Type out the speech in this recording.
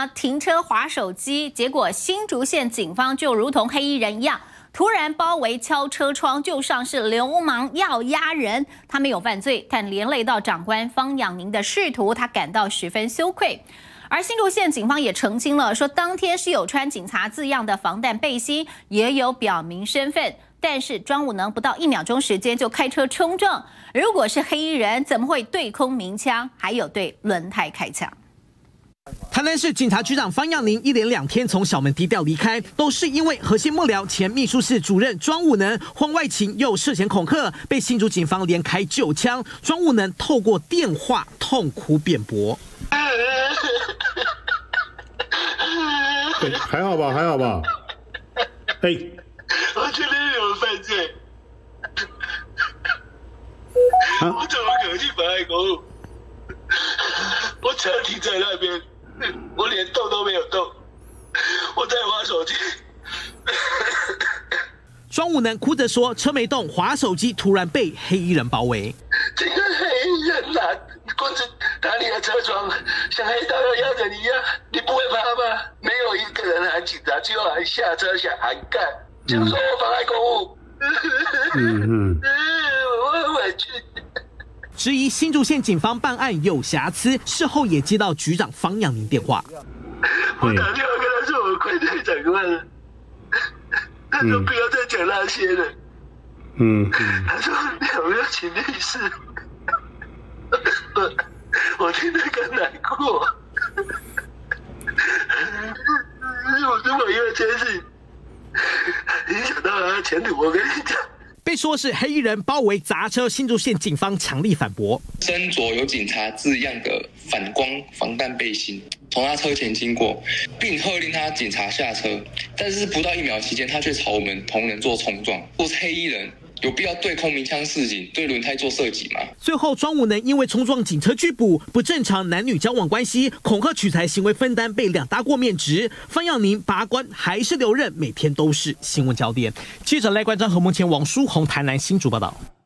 停车滑手机，结果新竹县警方就如同黑衣人一样，突然包围敲车窗，就像是流氓要压人。他没有犯罪，但连累到长官方养宁的仕途，他感到十分羞愧。而新竹县警方也澄清了，说当天是有穿警察字样的防弹背心，也有表明身份。但是庄武能不到1秒钟时间就开车冲撞，如果是黑衣人，怎么会对空鸣枪，还有对轮胎开枪？ 台南市警察局长方样宁一连2天从小门低调离开，都是因为核心幕僚前秘书室主任庄武能婚外情又涉嫌恐吓，被新竹警方连开9枪。庄武能透过电话痛哭辩驳。 还好吧，还好吧。 我觉得有犯罪，我怎么可能去妨碍公务？我车停在那边，我连动都没有动，我在滑手机。 庄武能哭着说，车没动，滑手机，突然被黑衣人包围。 这个黑衣人拿棍子打你的车窗，像黑道要压着你一样，你不会怕吗？没有一个人喊警察，只有喊下车想喊干，就说我妨碍公务。我很委屈。 质疑新竹县警方办案有瑕疵，事后也接到局长方样宁电话。 我打电话跟他说我愧对长官了，他说不要再讲那些了。他说你有没有请律师？我听得更难过。我如果因为这件事影响到他的前途，我跟你讲。 被说是黑衣人包围砸车，新竹县警方强力反驳， 身着有警察字样的反光防弹背心，从他车前经过，并喝令他警察下车，但是不到1秒期间，他却朝我们同仁做冲撞。若是黑衣人，有必要对空鸣枪示警，对轮胎做射击吗？ 最后，庄武能因为冲撞警车拘捕，不正常男女交往关系、恐吓取财行为分担被2大过面职。方样宁拔关还是留任，每天都是新闻焦点。记者赖冠章、何梦前、王书宏台南新竹报道。